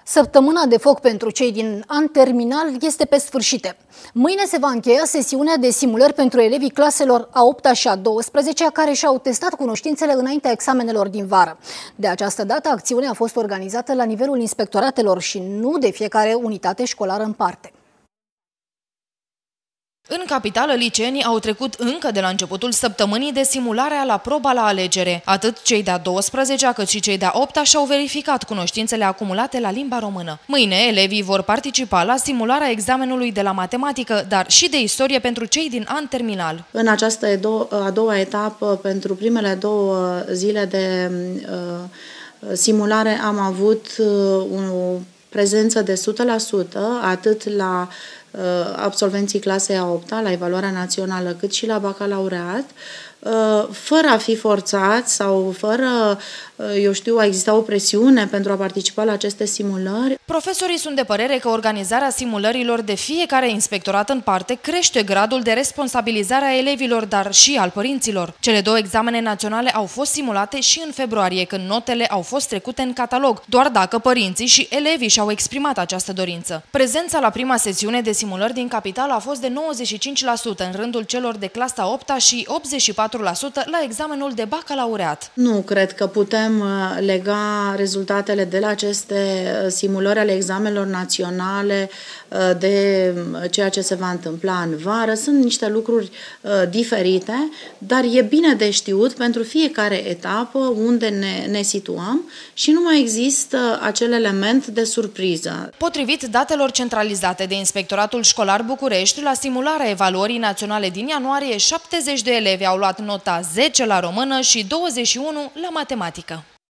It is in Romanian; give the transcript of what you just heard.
Săptămâna de foc pentru cei din an terminal este pe sfârșit. Mâine se va încheia sesiunea de simulări pentru elevii claselor a 8-a și a 12-a care și-au testat cunoștințele înaintea examenelor din vară. De această dată, acțiunea a fost organizată la nivelul inspectoratelor și nu de fiecare unitate școlară în parte. În capitală, liceenii au trecut încă de la începutul săptămânii de simularea la proba la alegere. Atât cei de-a 12-a cât și cei de-a 8-a și-au verificat cunoștințele acumulate la limba română. Mâine, elevii vor participa la simularea examenului de la matematică, dar și de istorie pentru cei din an terminal. În această a doua etapă, pentru primele 2 zile de simulare, am avut o prezență de 100%, atât la absolvenții clasei a 8-a, la evaluarea națională, cât și la bacalaureat, fără a fi forțați sau fără, a exista o presiune pentru a participa la aceste simulări. Profesorii sunt de părere că organizarea simulărilor de fiecare inspectorat în parte crește gradul de responsabilizare a elevilor, dar și al părinților. Cele 2 examene naționale au fost simulate și în februarie, când notele au fost trecute în catalog, doar dacă părinții și elevii și-au exprimat această dorință. Prezența la prima sesiune de simulări din capitală a fost de 95% în rândul celor de clasa 8-a și 84% la examenul de bacalaureat. Nu cred că putem lega rezultatele de la aceste simulări ale examenelor naționale de ceea ce se va întâmpla în vară. Sunt niște lucruri diferite, dar e bine de știut pentru fiecare etapă unde ne situăm și nu mai există acel element de surpriză. Potrivit datelor centralizate de Inspectoratul Școlar București, la simularea evaluării naționale din ianuarie, 70 de elevi au luat nota 10 la română și 21 la matematică.